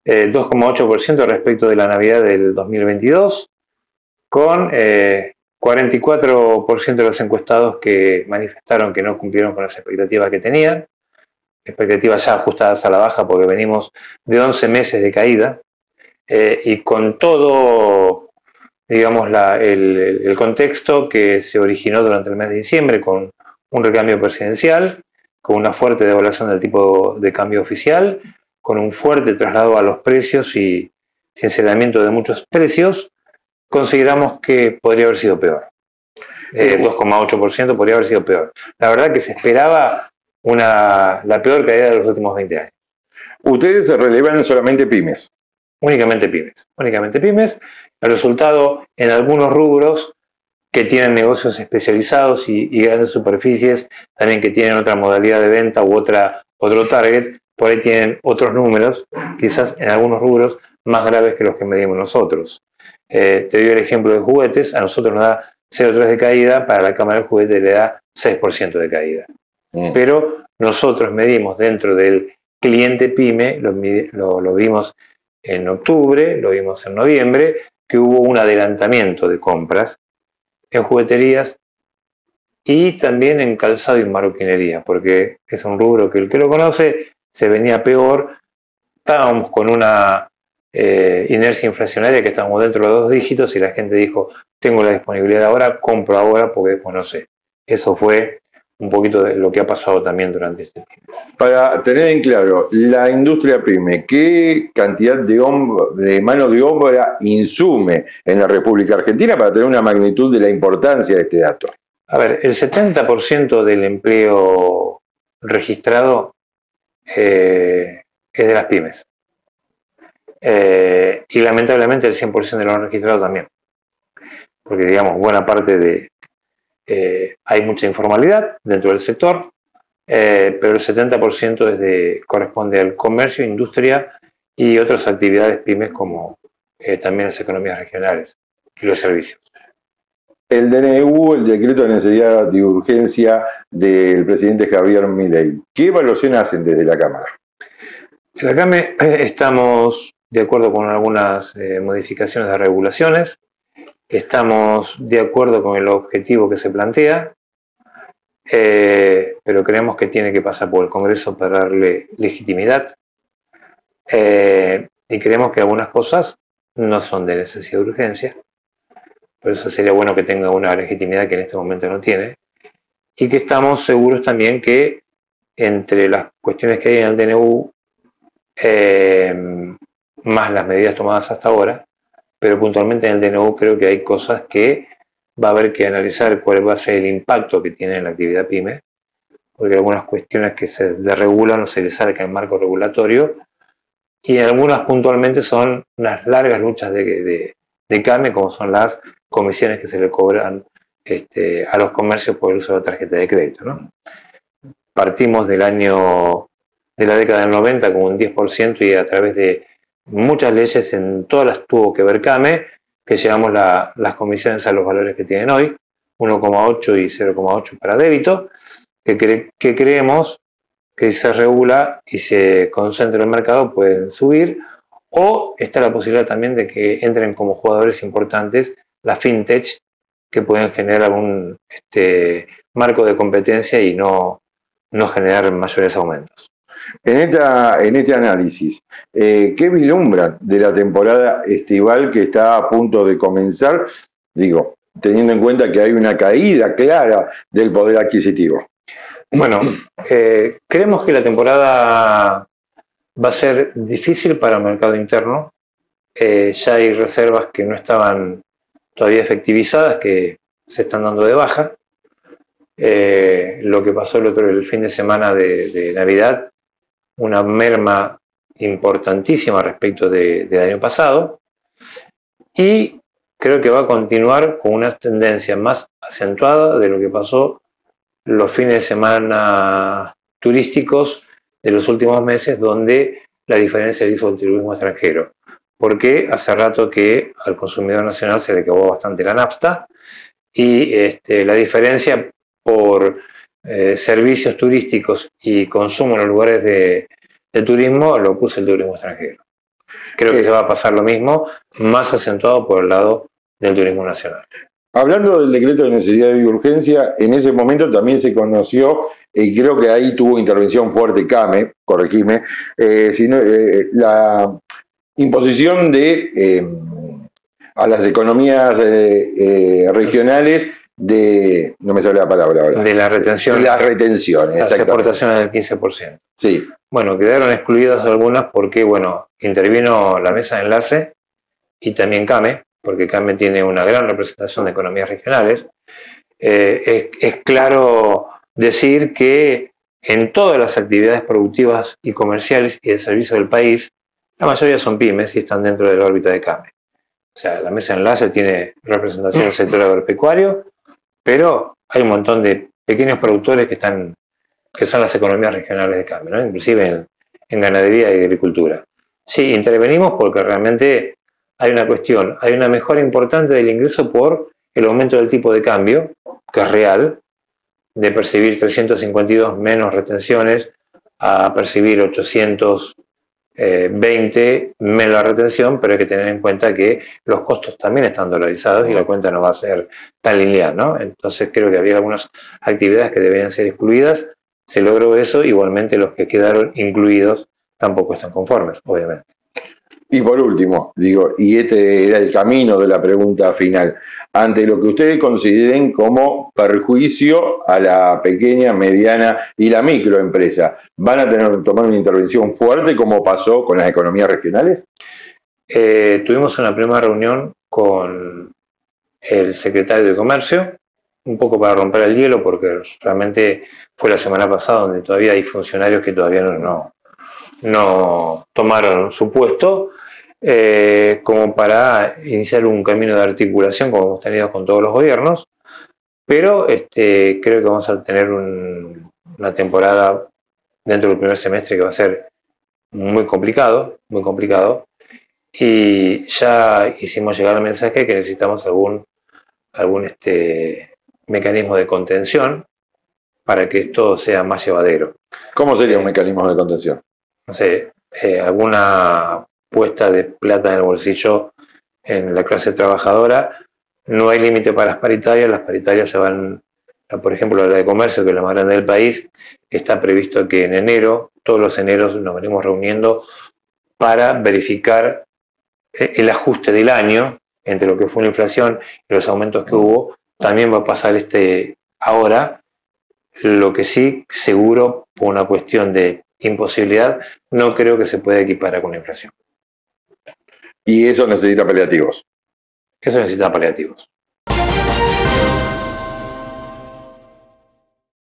2,8% respecto de la Navidad del 2022, con 44% de los encuestados que manifestaron que no cumplieron con las expectativas que tenían, expectativas ya ajustadas a la baja porque venimos de 11 meses de caída, y con todo, digamos, el contexto que se originó durante el mes de diciembre con un recambio presidencial, con una fuerte devaluación del tipo de cambio oficial, con un fuerte traslado a los precios y sinceramiento de muchos precios, consideramos que podría haber sido peor. 2,8% podría haber sido peor. La verdad que se esperaba la peor caída de los últimos 20 años. Ustedes se relevan solamente pymes. Únicamente pymes. Únicamente pymes. El resultado en algunos rubros que tienen negocios especializados y grandes superficies, también que tienen otra modalidad de venta u otro target, por ahí tienen otros números, quizás en algunos rubros más graves que los que medimos nosotros. Te doy el ejemplo de juguetes, a nosotros nos da 0,3 de caída, para la cámara del juguete le da 6% de caída. Pero nosotros medimos dentro del cliente pyme, lo vimos en octubre, lo vimos en noviembre, que hubo un adelantamiento de compras en jugueterías y también en calzado y marroquinería, porque es un rubro que el que lo conoce se venía peor. Estábamos con una inercia inflacionaria que estábamos dentro de los 2 dígitos y la gente dijo, tengo la disponibilidad ahora, compro ahora porque después no sé. Eso fue un poquito de lo que ha pasado también durante este tiempo. Para tener en claro, la industria pyme, ¿qué cantidad de mano de obra insume en la República Argentina para tener una magnitud de la importancia de este dato? A ver, el 70% del empleo registrado es de las pymes. Y lamentablemente el 100% de lo no registrado también. Porque, digamos, buena parte hay mucha informalidad dentro del sector, pero el 70% corresponde al comercio, industria y otras actividades pymes como también las economías regionales y los servicios. El DNU, el decreto de necesidad de urgencia del presidente Javier Milei, ¿qué evaluación hacen desde la Cámara? En la Cámara estamos de acuerdo con algunas modificaciones de regulaciones, estamos de acuerdo con el objetivo que se plantea, pero creemos que tiene que pasar por el Congreso para darle legitimidad, y creemos que algunas cosas no son de necesidad de urgencia, por eso sería bueno que tenga una legitimidad que en este momento no tiene, y que estamos seguros también que entre las cuestiones que hay en el DNU, más las medidas tomadas hasta ahora, pero puntualmente en el DNU creo que hay cosas que va a haber que analizar cuál va a ser el impacto que tiene en la actividad pyme, porque algunas cuestiones que se regulan o se les salga el marco regulatorio, y algunas puntualmente son unas largas luchas de CAME, como son las comisiones que se le cobran a los comercios por el uso de la tarjeta de crédito, ¿no? Partimos de la década del 90 con un 10% y a través de muchas leyes en todas las tuvo que ver CAME, que llevamos las comisiones a los valores que tienen hoy, 1,8 y 0,8 para débito, que creemos que si se regula y se concentra en el mercado pueden subir, o está la posibilidad también de que entren como jugadores importantes las fintech, que pueden generar algún marco de competencia y no generar mayores aumentos. En este análisis, ¿qué vislumbran de la temporada estival que está a punto de comenzar? Digo, teniendo en cuenta que hay una caída clara del poder adquisitivo. Bueno, creemos que la temporada va a ser difícil para el mercado interno. Ya hay reservas que no estaban todavía efectivizadas, que se están dando de baja. Lo que pasó el fin de semana de Navidad, una merma importantísima respecto del año pasado, y creo que va a continuar con una tendencia más acentuada de lo que pasó los fines de semana turísticos de los últimos meses, donde la diferencia la hizo el turismo extranjero, porque hace rato que al consumidor nacional se le acabó bastante la nafta, y la diferencia por servicios turísticos y consumo en los lugares de turismo lo puso el turismo extranjero. Creo que se va a pasar lo mismo, más acentuado por el lado del turismo nacional. Hablando del decreto de necesidad y urgencia, en ese momento también se conoció, y creo que ahí tuvo intervención fuerte CAME, corregime, la imposición de a las economías regionales de, no me sale la palabra ahora. De la retención. Las retenciones, las exportaciones del 15%. Sí. Bueno, quedaron excluidas algunas porque, bueno, intervino la mesa de enlace y también CAME, porque CAME tiene una gran representación de economías regionales. Es claro decir que en todas las actividades productivas y comerciales y de servicio del país, la mayoría son pymes y están dentro de la órbita de CAME. O sea, la mesa de enlace tiene representación del sector agropecuario, pero hay un montón de pequeños productores que son las economías regionales de CAME, ¿no? Inclusive en ganadería y agricultura. Sí, intervenimos porque realmente hay una cuestión, hay una mejora importante del ingreso por el aumento del tipo de cambio, que es real, de percibir 352 menos retenciones a percibir 820 menos la retención, pero hay que tener en cuenta que los costos también están dolarizados y la cuenta no va a ser tan lineal, ¿no? Entonces creo que había algunas actividades que deberían ser excluidas, se logró eso, igualmente los que quedaron incluidos tampoco están conformes, obviamente. Y por último, digo, y este era el camino de la pregunta final, ante lo que ustedes consideren como perjuicio a la pequeña, mediana y la microempresa, ¿van a tener que tomar una intervención fuerte como pasó con las economías regionales? Tuvimos una primera reunión con el secretario de Comercio, un poco para romper el hielo, porque realmente fue la semana pasada donde todavía hay funcionarios que todavía no tomaron su puesto, como para iniciar un camino de articulación como hemos tenido con todos los gobiernos, pero creo que vamos a tener una temporada dentro del primer semestre que va a ser muy complicado, y ya hicimos llegar el mensaje que necesitamos algún mecanismo de contención para que esto sea más llevadero. ¿Cómo sería un mecanismo de contención? No sé, alguna puesta de plata en el bolsillo en la clase trabajadora. No hay límite para las paritarias se van, por ejemplo, la de comercio, que es la más grande del país, está previsto que en enero, todos los eneros nos venimos reuniendo para verificar el ajuste del año entre lo que fue la inflación y los aumentos que hubo. También va a pasar ahora, lo que sí, seguro, por una cuestión de imposibilidad, no creo que se pueda equiparar con la inflación. Y eso necesita paliativos. Eso necesita paliativos.